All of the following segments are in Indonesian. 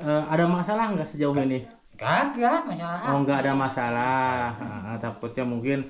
ada masalah nggak sejauh ini? Kagak masalah. Oh, nggak ada masalah. Takutnya mungkin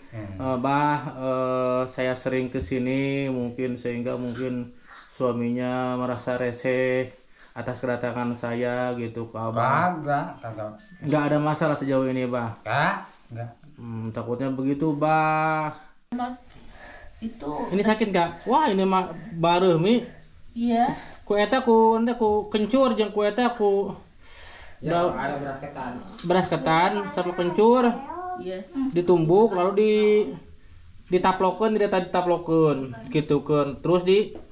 saya sering ke sini mungkin sehingga mungkin suaminya merasa reseh atas kedatangan saya gitu ke Abah. Kagak. Nggak ada masalah sejauh ini, Bah. Enggak. Takutnya begitu, Bah. Mas, itu Ini sakit nggak? Wah, ini mah baru mi. iya Ku eta ku kencur jeung ku eta ku Ya, ada beras ketan sama kencur iya ditumbuk lalu ditaplokeun gitu kan terus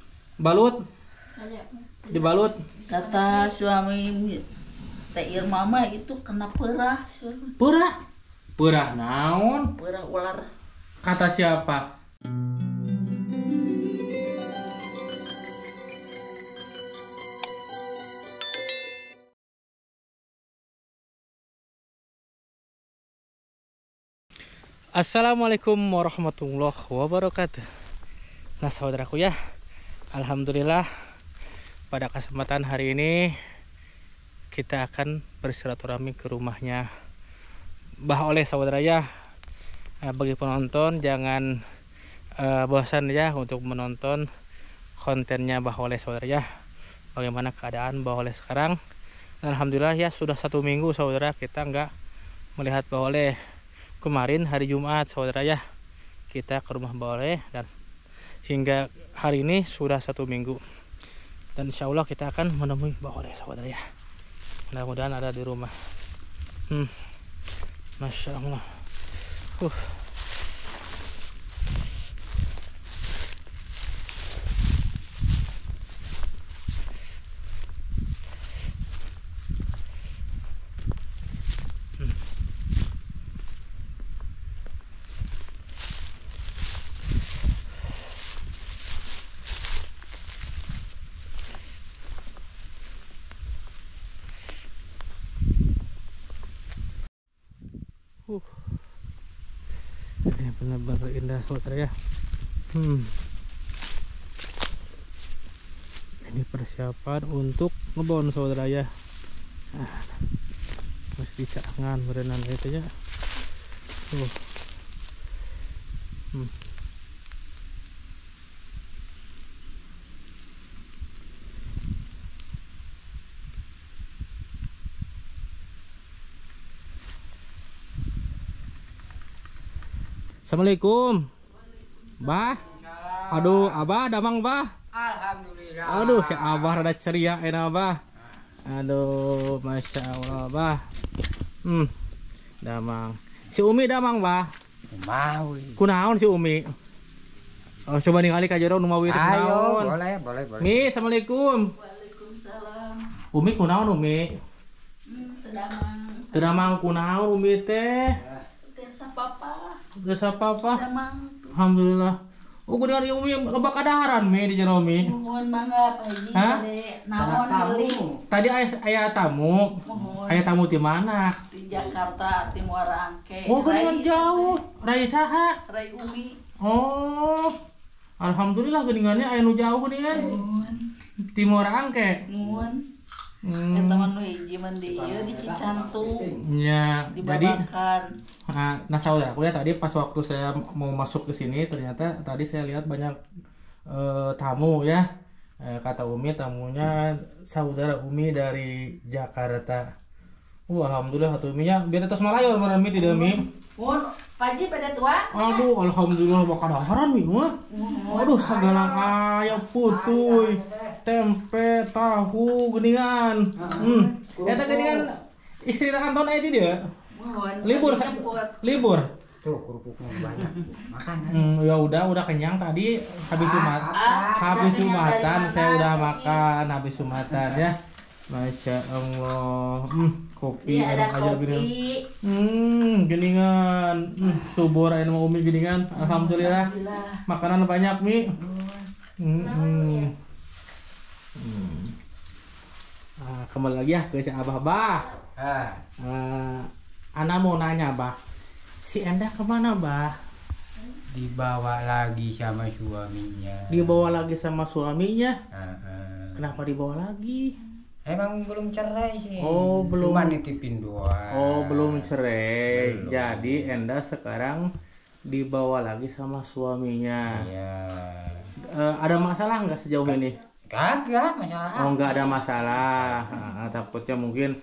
dibalut kata suami Teh Irma mah itu kena perah perah naon perah ular. kata siapa? Assalamualaikum warahmatullahi wabarakatuh. Nah saudaraku ya, alhamdulillah pada kesempatan hari ini kita akan bersilaturahmi ke rumahnya Mbah Oleh saudara ya. Bagi penonton jangan bosan ya untuk menonton kontennya Mbah Oleh saudara ya. Bagaimana keadaan Mbah Oleh sekarang? Dan alhamdulillah ya sudah 1 minggu saudara kita nggak melihat Mbah Oleh. Kemarin hari Jumat saudara ya kita ke rumah Mbah Oleh dan hingga hari ini sudah 1 minggu dan insya Allah kita akan menemui Mbah Oleh saudara ya. Mudah-mudahan ada di rumah. Masya Allah. Ini benar-benar indah saudara ya. Ini persiapan untuk ngebon saudara ya. Mesti cangan berenang itu ya. Assalamualaikum, Bah. Aduh, Abah, damang Bah. Alhamdulillah. Aduh, si Abah rada ceria enak Bah. Aduh, masya Allah Bah. Damang. Si Umi damang Bah. Mau. Kunaon si Umi? Oh, coba ningali ka jero nu mawi teh kunaon. Boleh. Mi, assalamualaikum. Waalaikumsalam. Umi kunaon Umi? Teu damang Kunaon Umi teh? teh sapapa Geus apa-apa? damang Alhamdulillah. Oh, kudu ari Umi loba kadaharan Mi di jero Mi. mohon mangga Pak Haji Hah? bade naon beli Tadi aya tamu. mohon Aya tamu di mana? di Jakarta di Muara Angke. Oh, geuningan jauh. Rai saha? Rai Umi. Oh. Alhamdulillah geuningannya aya nu jauh geuningan. Nuhun. Di Muara Angke. Nuhun. Eta mah nu hiji mah di ieu di Cicantu. Ya, jadi Dibabakan. nah saudaraku ya tadi pas waktu saya mau masuk ke sini ternyata tadi saya lihat banyak tamu ya. Kata Umi tamunya saudara Umi dari Jakarta. Alhamdulillah atuh Umi nya biar terus malayor bener Mi tidak Mi. Mohon Pak Haji pada tua. Aduh, alhamdulillah bakal kadaharan Mi mah. Aduh, segala aya putuy, tempe, tahu, geuningan. Eta geuningan istri Anton aya di dia. Mohon. Libur libur. Tuh kerupuknya banyak. Makan. Ya udah kenyang tadi habis Jumatan saya udah makan habis Jumatan ya. Masya Allah. Kopi Iya ada enak aja kopi. geuningan. Geuningan. Subur aya mah Umi geuningan. Alhamdulillah. Makanan banyak Mi. Kembali lagi ya ke si Abah Bah. Ana mau nanya Bah. Si Endah kemana Bah? Dibawa lagi sama suaminya. Dibawa lagi sama suaminya. Kenapa dibawa lagi? Emang belum cerai sih. Oh, belum. Cuma nitipin doang. Oh, belum cerai. Belum. Jadi Enda sekarang dibawa lagi sama suaminya. Iya. Ada masalah nggak sejauh ini? Kagak masalah. Oh, nggak ada masalah. Takutnya mungkin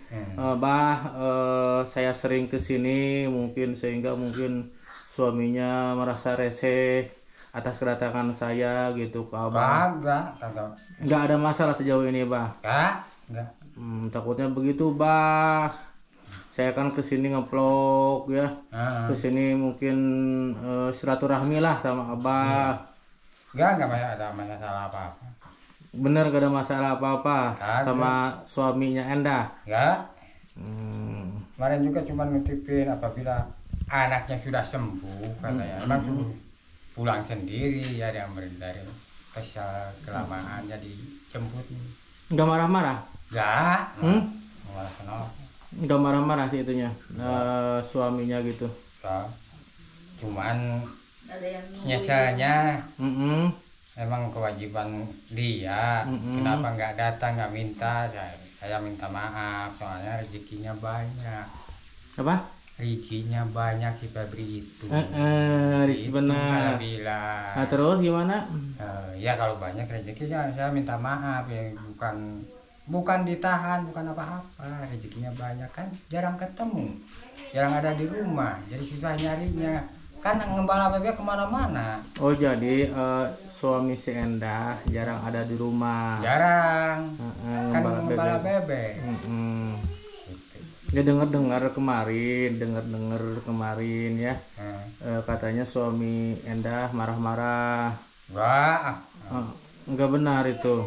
saya sering kesini mungkin sehingga mungkin suaminya merasa reseh atas kedatangan saya gitu ke Abah. Kagak. Nggak ada masalah sejauh ini, Bah. Enggak. Takutnya begitu, Bah. Saya kan kesini ngevlog ya. Kesini mungkin silaturahmi lah sama Abah. Enggak ada masalah apa-apa. Bener gak ada masalah apa-apa Kagak. sama suaminya Enda? Enggak. Hmm. Kemarin juga cuma nitipin apabila anaknya sudah sembuh katanya. Emang suruh pulang sendiri ya, yang dari kesal kelamaan jadi jemput. Nggak marah-marah? Enggak. Malah kenapa? Nggak marah-marah sih itunya, suaminya gitu. Enggak. Cuman Ada yang nungguin. nyeselnya Mm-mm. emang kewajiban dia. Kenapa nggak datang, nggak minta? Saya minta maaf, soalnya rezekinya banyak. Apa? Rezekinya banyak si Febri itu. Rizky Itu benar. saya bilang. Nah terus gimana? Ya kalau banyak rezeki saya minta maaf ya, bukan ditahan, bukan apa-apa. Rezekinya banyak kan, jarang ketemu, jarang ada di rumah, jadi susah nyarinya. Kan ngembala bebek kemana-mana. Oh jadi suami si Enda jarang ada di rumah. Jarang. Kan Ngembala ngembala bebek. bebek. Mm-mm. Ya dengar kemarin ya, katanya suami Enda marah-marah. Enggak. Enggak benar itu.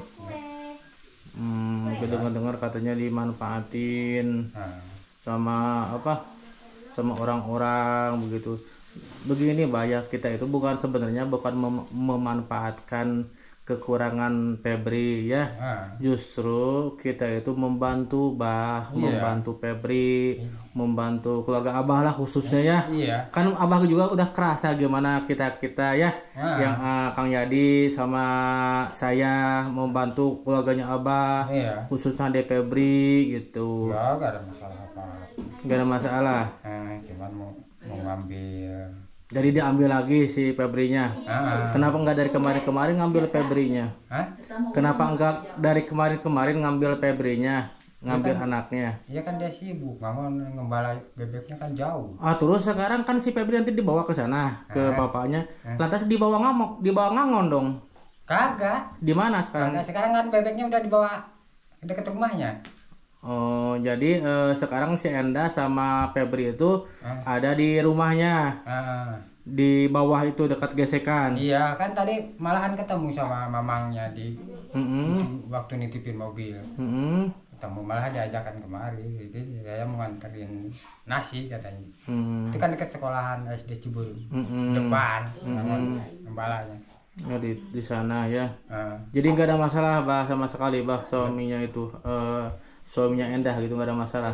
Dengar katanya dimanfaatin sama sama orang-orang begitu. Begini banyak kita itu sebenarnya bukan memanfaatkan kekurangan Febri ya. Justru kita itu membantu membantu Febri, membantu keluarga Abah lah khususnya ya. Iya. Kan Abah juga udah kerasa gimana kita yang Kang Yadi sama saya membantu keluarganya Abah, khususnya di Febri gitu. Ya, gak ada masalah apa. Gak ada masalah. Cuman mau ngambil. Jadi diambil lagi si Febrinya. Kenapa nggak dari kemarin-kemarin ngambil Febrinya? Kenapa enggak dari kemarin-kemarin ngambil Febrinya, ngambil anaknya? Iya kan dia sibuk, mau ngembala bebeknya kan jauh. Terus sekarang kan si Febri nanti dibawa ke sana ke bapaknya. Lantas dibawa ngangon dong. Kagak. Di mana sekarang? Karena sekarang kan bebeknya udah dibawa dekat rumahnya. Oh, jadi sekarang si Enda sama Febri itu ada di rumahnya. Di bawah itu dekat gesekan. Iya, kan tadi malahan ketemu sama mamangnya di waktu nitipin mobil. Ketemu, malah diajakan kemari. Jadi saya mau nganterin nasi katanya. Itu kan dekat sekolahan SD Ciburum. Depan gembalanya. Ya, di sana ya. Jadi nggak ada masalah bah sama sekali bah suaminya itu. Suaminya Endah gitu nggak ada masalah.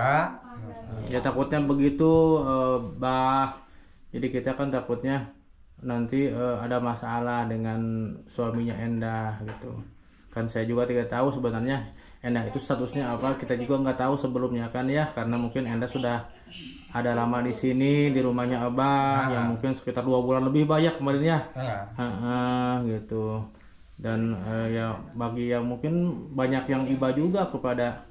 Ya takutnya begitu bah. Jadi kita kan takutnya nanti ada masalah dengan suaminya Endah gitu. Kan saya juga tidak tahu sebenarnya Endah itu statusnya apa. Kita juga nggak tahu sebelumnya kan ya, karena mungkin Endah sudah ada lama di sini di rumahnya Abah yang mungkin sekitar 2 bulan lebih banyak kemarin ya. Gitu. Dan ya bagi yang mungkin banyak yang iba juga kepada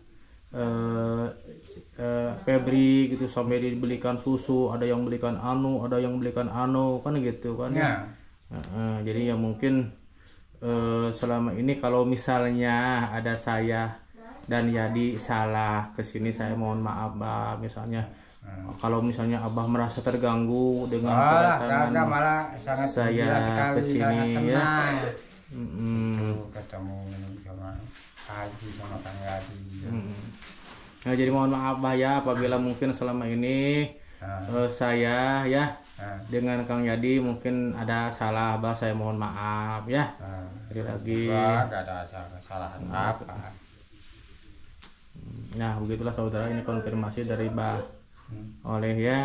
Febri gitu, sampai dibelikan susu, ada yang belikan ada yang belikan kan gitu kan ya. Jadi ya mungkin selama ini kalau misalnya ada saya dan Yadi salah kesini, saya mohon maaf bah. Misalnya kalau misalnya Abah merasa terganggu dengan kedatangan saya kesini ya. Ketemu sama Haji sama Kang Yadi. Nah, jadi mohon maaf bah ya apabila mungkin selama ini saya ya dengan Kang Yadi mungkin ada salah bah, saya mohon maaf ya. Sekali lagi. Enggak ada kesalahan apa. Nah begitulah saudara, ini konfirmasi dari Bah Oleh ya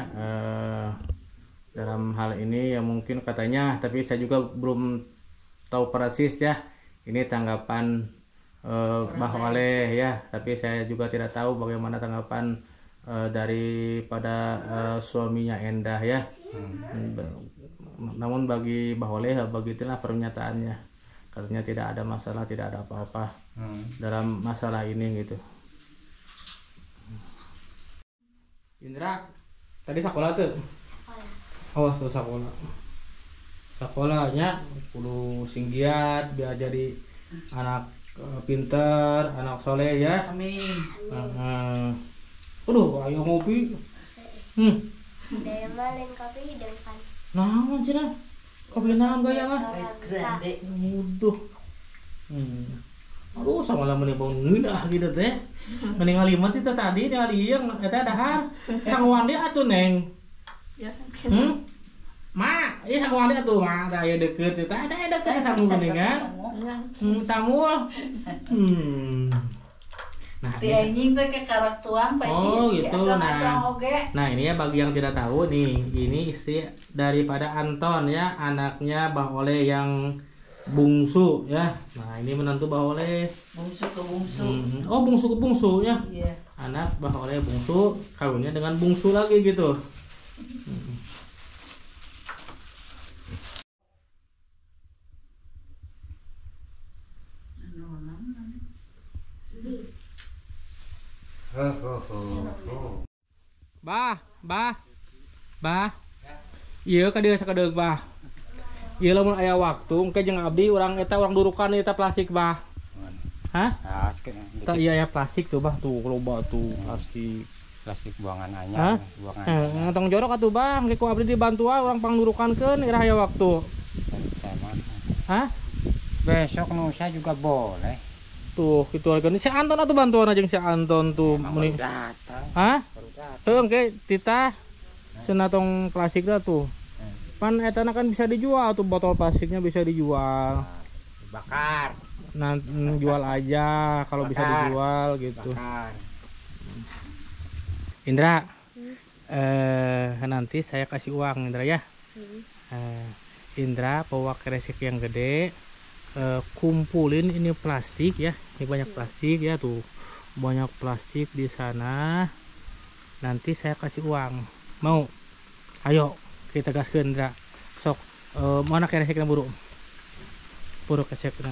dalam hal ini ya mungkin katanya, tapi saya juga belum tahu persis ya ini tanggapan Mbah Oleh ya, tapi saya juga tidak tahu bagaimana tanggapan daripada suaminya Endah ya. Namun bagi Mbah Oleh begitulah pernyataannya, katanya tidak ada masalah, tidak ada apa-apa dalam masalah ini gitu. Indra, tadi sekolah tuh? Oh, tuh sekolah. Sekolahnya kudu singgiat biar jadi anak pinter, anak soleh ya. Amin. Aduh, ayo ngopi. Daya malin kopi dan kan. Naon cenah? Kopi naon gaya mah? Grande. Uduh. Aduh, sama lah menibang ngeunah gitu teh. Mending ngalimat itu tadi ningali yang eta dahar. Sanguan dia atuh neng. Ya. Ma, ieu sanguan dia atuh mah, da aya deukeut eta deukeut sangu geuningan. Tamul. Nah, Ti anjing teh ke karak tuang Pak. oh gitu. Nah ini ya bagi yang tidak tahu nih, ini istri daripada Anton ya, anaknya Mbah Oleh yang bungsu ya. Nah ini menantu Mbah Oleh. Bungsu ke bungsu. Oh bungsu ke bungsu ya. Iya. Anak Mbah Oleh bungsu, kawinnya dengan bungsu lagi gitu. Bah. Iya ka dieu sakedeug bah. Ieu lamun aya waktu engke jeung abdi urang eta urang durukan eta plastik bah. Hah? Tak iya ya plastik tuh bah tuh loba tuh plastik. Plastik buangan anyar, buangan. Tong jorok atuh bah, engke ku abdi dibantu urang pangdurukankeun irah aya waktu. Hah? Besok nusa juga boleh. Tuh kitu alkeun si Anton atuh bantuan jeung si Anton tuh meni. Datang. Hah? Baru datang. Heuh engke titah senatong plastik dah tuh. Pan etana kan bisa dijual tuh, botol plastiknya bisa dijual. Bakar. Nah, jual aja kalau bisa dijual gitu. Bakar. Indra, nanti saya kasih uang Indra ya. Indra bawa kresek yang gede, kumpulin ini plastik ya. Ini banyak plastik ya tuh, banyak plastik di sana. Nanti saya kasih uang. Mau? Ayo kita gaskeun Indra. Sok, mana kreseknya buru? Buru kreseknya.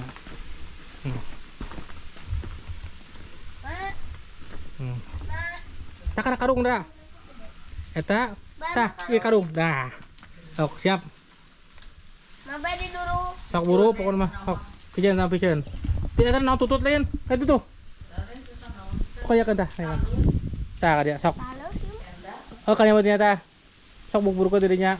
Tak ada karung dah. Eta, tah, ieu karung dah. Sok siap. Maba di dulu. Sok buru pokoknya mah. Sok pijeun sama pijeun. Ti eta naon tutut lain. Itu tuh. Koyak tah. Tah dia sok. Halo. Oh kan yang tah. Sok buru ke dirinya.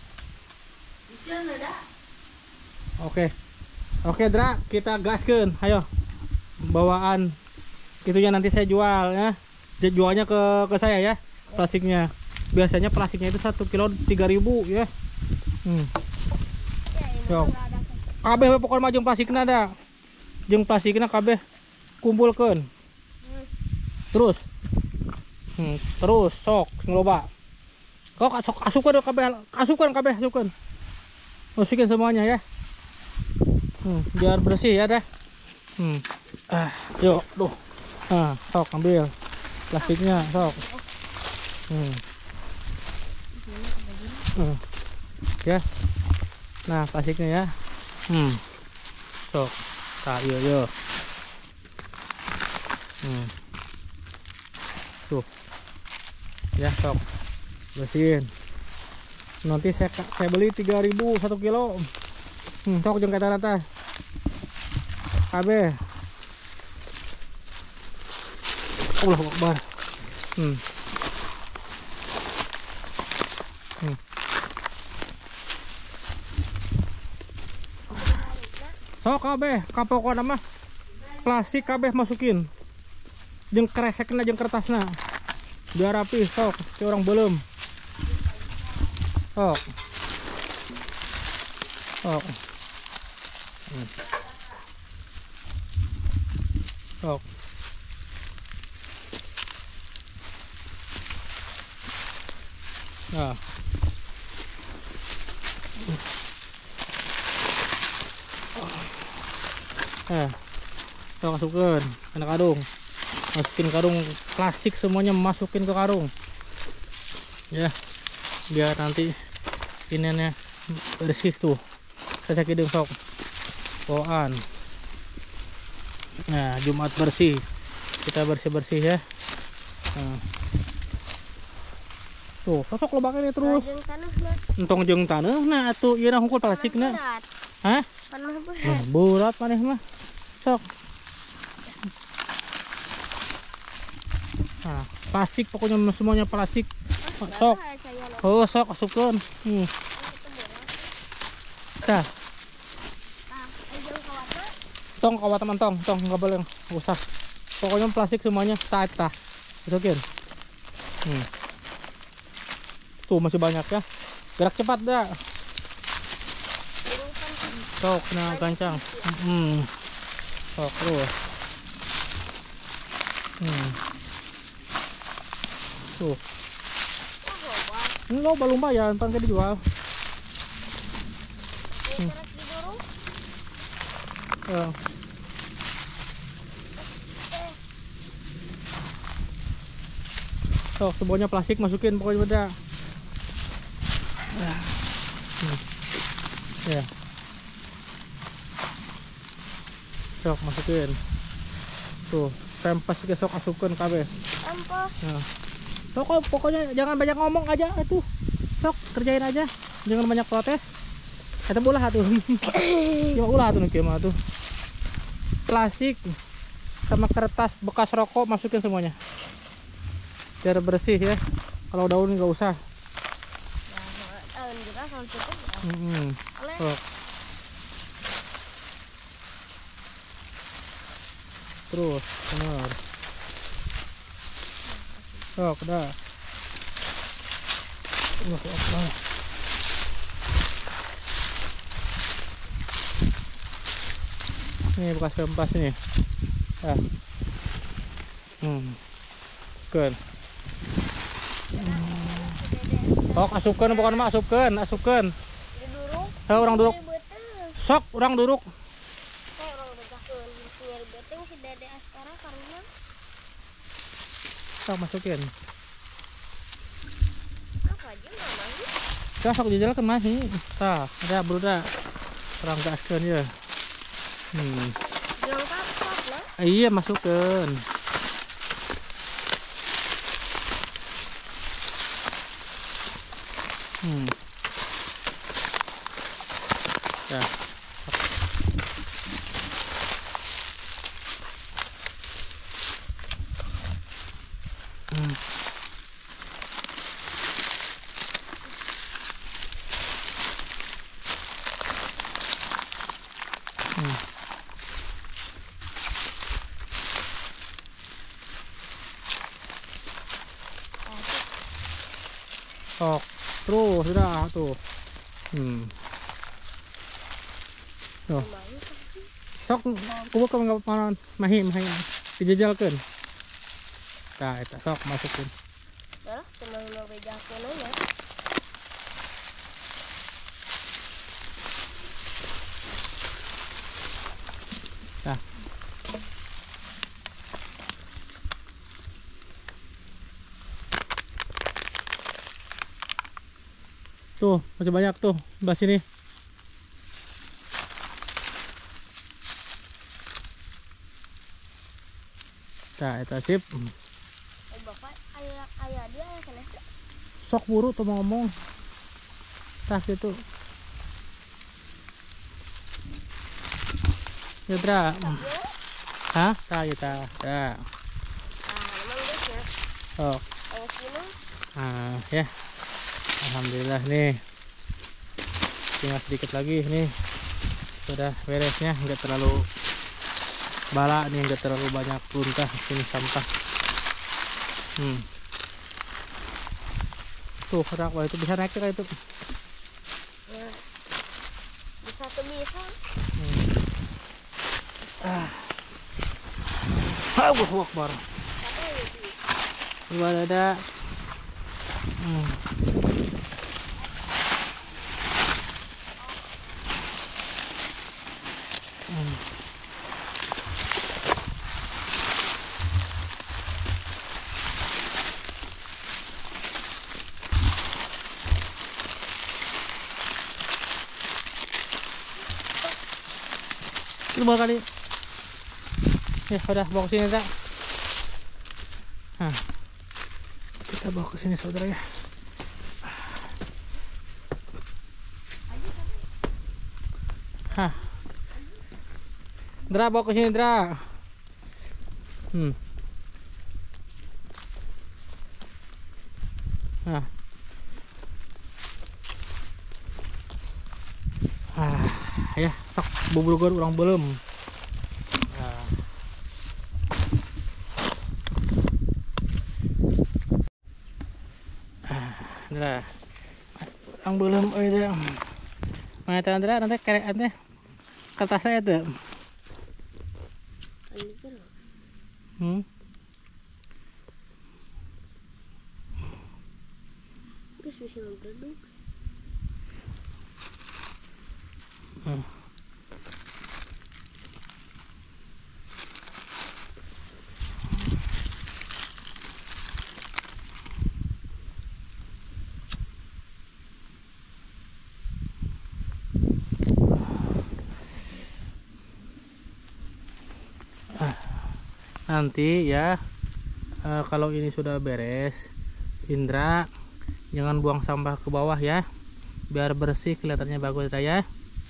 Oke. Oke, Dra, kita gaskeun. Ayo. Bawaan itunya nanti saya jual ya. Dia jualnya ke saya ya, plastiknya. Biasanya plastiknya itu 1 kilo 3.000 ya. Yo. Kabeh pokoknya mah jeung plastikna da. Jeung plastikna kabeh kumpulkeun. Terus. Terus sok ngeloba. Kok sok asupkeun kabeh, asupkeun. Masukin semuanya ya. Biar bersih ya dah. Yuk, duh. Sok ambil plastiknya, sok. Ya. Nah, plastiknya ya. Sok. Tah, yuk. Tuh. Ya, sok. Bersihin. Nanti saya beli 3.000 1 kilo. Sok jeung kata rata. Kabeh. Allahu Akbar. Sok kabeh, kapokona mah plastik kabeh masukin. Jeung kresekna jeung kertasna. Biar rapi sok, si orang belum. Sok. Sok. Sok. Nah. Sok masukin kena karung. Masukin karung plastik semuanya, masukin ke karung. Ya, biar nanti ininya bersih tuh. Saya kidung sok. Bawaan. Nah, Jumat bersih. Kita bersih-bersih ya. Nah. Tuh, cocok lobaknya terus. Jeung tanah mah. Entong jeung tanah, nah atuh ieu hungkul plastikna. Berat. Hah? Panah berat. Nah, berat maneh mah. Sok. Nah, plastik pokoknya semuanya plastik. Sok. Oh, sok masukkeun. Tah, tong kawat teman tong nggak boleh nggak usah. Pokoknya plastik semuanya tah. Masukin. Tuh masih banyak ya. Gerak cepat dah. Sok, nah kencang. Sok terus. Tuh. Ini lo lumayan, pan dijual. Sok, semuanya plastik masukin pokoknya udah. Ya. Sok masukin. Tuh, pempas juga sok masukin kabeh. Pempas. Nah. Sok, pokoknya jangan banyak ngomong aja itu. Sok, kerjain aja. Jangan banyak protes. Eta bola tuh. Cuma ulah tuh kieu tuh. Plastik sama kertas bekas rokok masukin semuanya. Biar bersih ya. Kalau daun nggak usah. Daun juga kalau cukup. Sok. Terus benar. Sok dah. Ini bekas kempas nih. Kan. Oh, asupkan bukan mah asupkan. Orang duduk. Sok, orang duduk. Sok masukin. Sok dijelaskan masih. Tah, ada bruda. Orang gaskeun ya. Iya, masukin. Ya. Sok, terus sudah tuh. Tuh. Sok, kubu ke mana mahim dijajalkeun. Tah eta sok masukin. Lah, cuma mau bejakeun aja. Tah. Tuh, masih banyak tuh, sebelah sini. Nah, itu sip. Bapak ayah dia sana. Sok buru tuh mau ngomong. Tah gitu. Ya, Dra. Hah? Tah, ya tah. Tah. Memang guysnya. Oh. Kayak sini. Ya. Alhamdulillah nih. Tinggal sedikit lagi nih. Sudah beresnya, enggak terlalu bala nih, enggak terlalu banyak runtah sini sampah. Tuh, wah itu bisa naik kayak itu. Ya. Bisa tuh bisa. Allahu Akbar. Gimana ada? bawa kali. Ya udah bawa ke sini Indra. Nah, kita bawa ke sini saudara ya. Hah. Indra bawa ke sini Indra. Nah. Ya, sok bubur urang belum. Nah. Urang belum euy. Mana teh Andra nanti kerek teh. Kertasnya itu. Terus bisa ngeduduk. Nanti ya kalau ini sudah beres, Indra jangan buang sampah ke bawah ya, biar bersih kelihatannya bagus ya.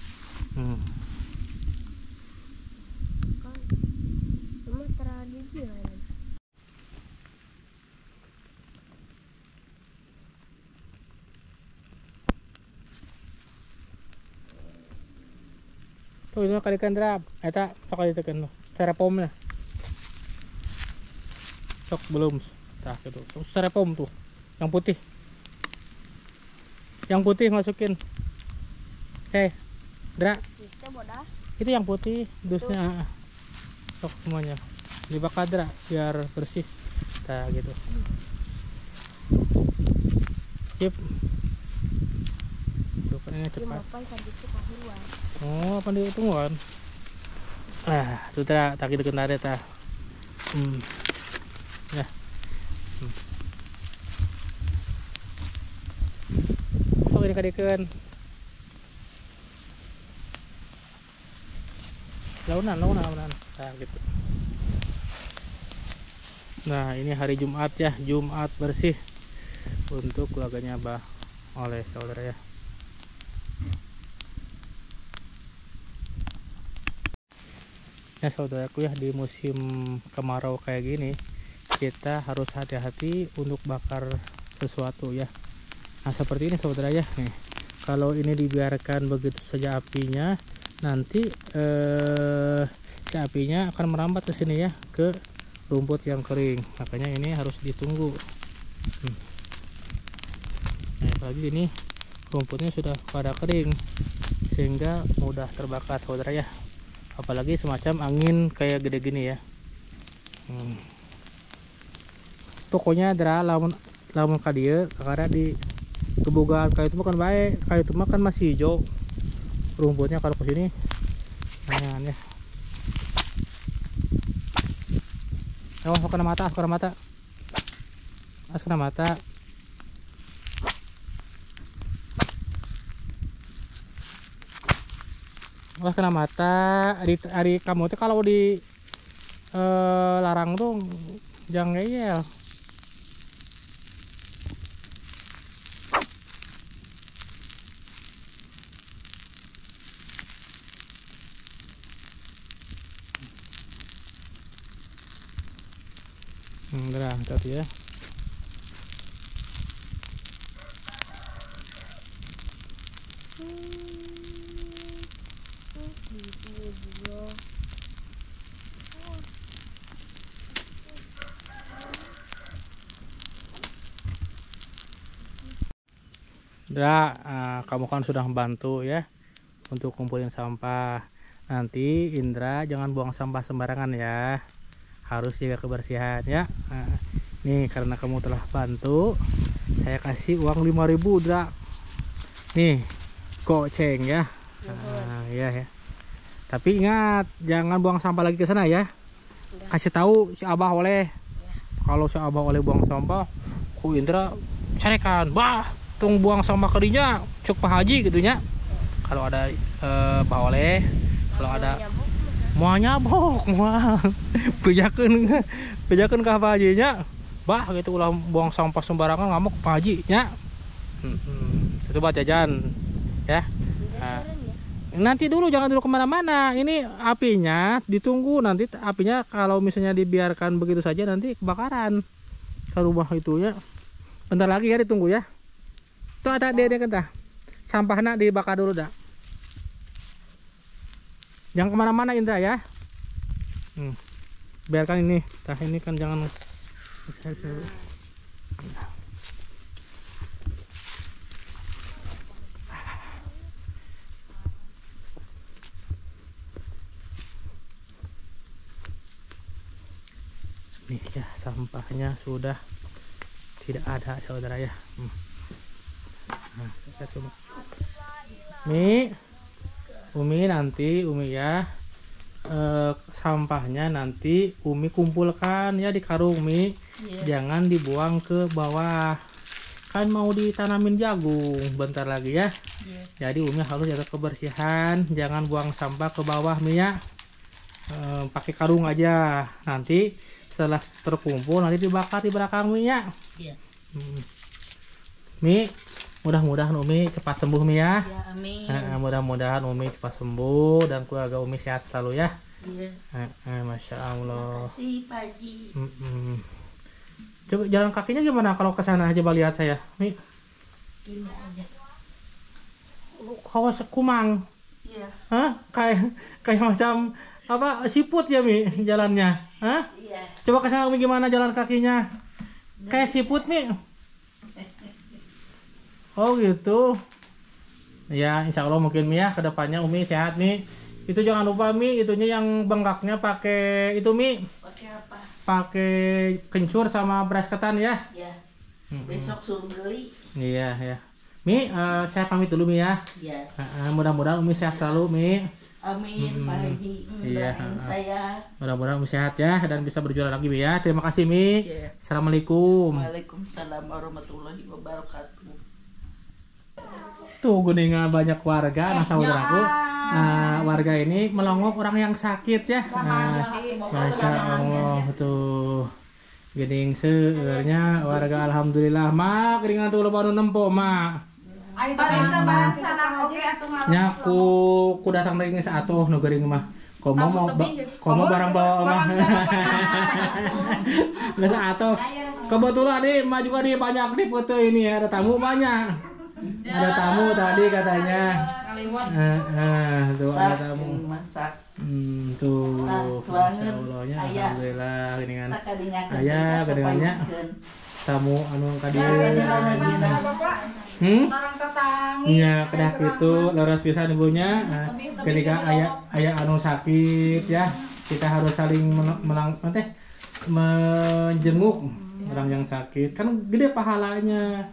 Kamu terlalu bilang. Tuh ini kalikan Indra, eta pakai ditekan lo, styrofoamnya. Sok belum, tah gitu. Styrofoam tuh, yang putih. Yang putih masukin. Indra. Itu bodas. Itu yang putih, dusnya. Sok semuanya. Dibakar Indra biar bersih. Nah gitu. Sip. Dukannya cepat. Oh, apa dia tungguan? Itu tak gitu kendaraan ta. Ya. Sok ini kadikeun. Launan. Nah, gitu. Nah, ini hari Jumat ya, Jumat bersih untuk keluarganya Abah oleh saudara ya. Ya saudaraku ya, di musim kemarau kayak gini kita harus hati-hati untuk bakar sesuatu ya. Nah seperti ini saudara ya, nih kalau ini dibiarkan begitu saja apinya, nanti si apinya akan merambat ke sini ya, ke rumput yang kering. Makanya ini harus ditunggu. Nah apalagi ini rumputnya sudah pada kering sehingga mudah terbakar saudara ya, apalagi semacam angin kayak gede gini ya. Pokoknya adalah lamun ka dieu karena di kebogaan kayu itu kan baik, kayu itu kan masih hijau rumputnya. Kalau ke sini nah ya. Awas kena mata, kena mata. Kena mata. Awas kena mata. Ari kamu tuh kalau di larang tuh jangan ngeyel. Udah, hati-hati ya. Indra, kamu kan sudah membantu ya untuk kumpulin sampah. Nanti Indra jangan buang sampah sembarangan ya, harus jaga kebersihan ya. Nih karena kamu telah bantu, saya kasih uang 5.000 Indra. Nih goceng ya. Ya. Tapi ingat jangan buang sampah lagi ke sana ya. Kasih tahu si Abah oleh. Kalau si Abah oleh buang sampah, ku Indra carekan, bah tung buang sampah kerinya cuk Pak Haji gitunya. Kalau ada Pak oleh, kalau ada Mau nyabok, mau pijakeun ka Pak Haji nya. Bah gitu ulah buang sampah sembarangan ngamuk Pak Haji nya. Itu buat jajan ya. Nah, nanti dulu jangan dulu kemana-mana. Ini apinya ditunggu, nanti apinya kalau misalnya dibiarkan begitu saja nanti kebakaran ke rumah itu ya. Bentar lagi ya, ditunggu ya. Tuh ada dia kata sampahnya dibakar dulu dah. Jangan kemana-mana Indra ya. Biarkan ini. Nah ini kan jangan. Nih ya, sampahnya sudah tidak ada saudara ya. Nah, kita coba. Umi nanti ya sampahnya nanti Umi kumpulkan ya di karung Mi. Jangan dibuang ke bawah, kan mau ditanamin jagung bentar lagi ya. Jadi Umi harus jaga kebersihan, jangan buang sampah ke bawah Mi ya. Pakai karung aja, nanti setelah terkumpul nanti dibakar di belakang Mi ya. Mi, mudah-mudahan Umi cepat sembuh Mi ya. Ya, amin. Mudah-mudahan Umi cepat sembuh dan keluarga Umi sehat selalu ya. Iya. Masya Allah. Makasih Pak Haji. Coba jalan kakinya gimana kalau ke sana aja lihat saya. Mi. Gini aja. Kawas kumang. Iya. Hah? Kayak macam apa siput ya Mi jalannya. Hah? Iya. Coba ke sana Umi gimana jalan kakinya? Kayak siput Mi. Oh gitu. Ya insya Allah mungkin Mi ya kedepannya Umi sehat Mi. Itu jangan lupa Mi, itunya yang bengkaknya pakai itu Mi. Pakai apa? Pakai kencur sama beras ketan ya. Ya. Besok suruh beli. Iya ya. Mi, saya pamit dulu Mi ya. Ya. Mudah-mudahan Umi sehat selalu Mi. Amin Pak Haji. Iya. Doain saya. Mudah-mudahan Umi sehat ya dan bisa berjualan lagi Mi ya. Terima kasih Mi. Iya. Assalamualaikum. Waalaikumsalam warahmatullahi wabarakatuh. Tuh geningan banyak warga, nah saudaraku. Warga ini melongok orang yang sakit ya. Masya Allah tuh. Gening seurnya warga alhamdulillah mak geringan tuh loba nu nempo mak. Nyaku ku datang lagi geus atuh nu geuring mah. Komo barang bawa mah. Geus atuh. Kebetulan nih mah juga nih banyak nih foto ini ya, ada tamu banyak. Ada tamu tadi katanya. Tuh ada tamu. Masak. Tuh. Masya Allahnya alhamdulillah geningan. Aya geningannya. Tamu anu kadi. Iya, kedah gitu, leres pisan ibunya. Ketika aya anu sakit ya, kita harus saling menjenguk orang yang sakit. Kan gede pahalanya.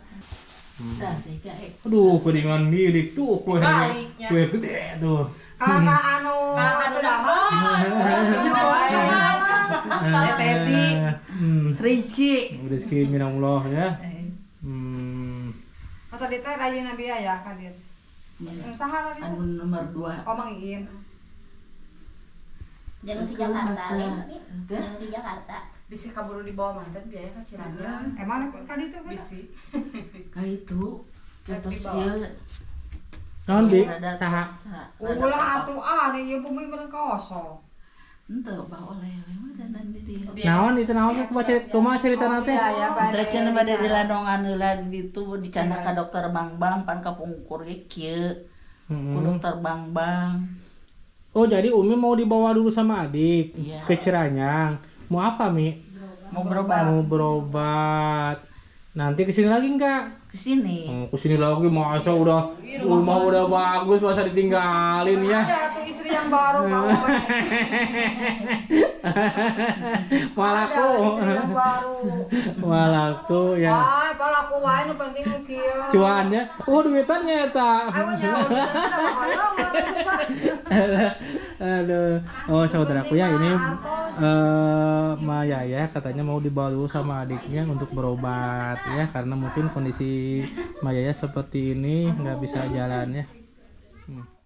Aduh, kuningan milik tuh kue gede tuh. Kakak anu Teti Rizki minallah ya. atau di teh rajin nabi ya kadir. Saha tadi? anu nomor 2. Oh Mang Iin. Jangan ke Jakarta, jangan ke Jakarta. Bisi kaburu di bawah mantan biaya ke Ciranjang. Emang tadi itu kan? Bisi. Ka itu kitos Di bawah. ieu. Naon Bi? Saha? Ulah atuh ari ieu bumi bener kosong. Henteu bawa oleh mah dan di dieu. Naon itu naon kumaha cerita teh? Iya ya, Teh cenah bade dilandongan heula ditu dicanda ka dokter Bang pan kapungkur ge kieu. Ku dokter Bang. Oh jadi Umi mau dibawa dulu sama adik Iya. ke Ciranyang. Mau apa Mi? Mau berobat Mau berobat. Nanti kesini lagi enggak? ke sini. Kesini lagi masa udah rumah udah bagus masa ditinggalin ya. Ada tuh istri yang baru bawa. Malaku. Istri yang baru. Malaku ya. Ay, palaku wae nu penting nu kieu. Cuannya. Duitannya eta. Ayo nyawa Aduh. Oh saudaraku ya ini Maya ya katanya mau dibawa dulu sama adiknya untuk berobat ya karena mungkin kondisi Maya seperti ini nggak bisa jalan ya.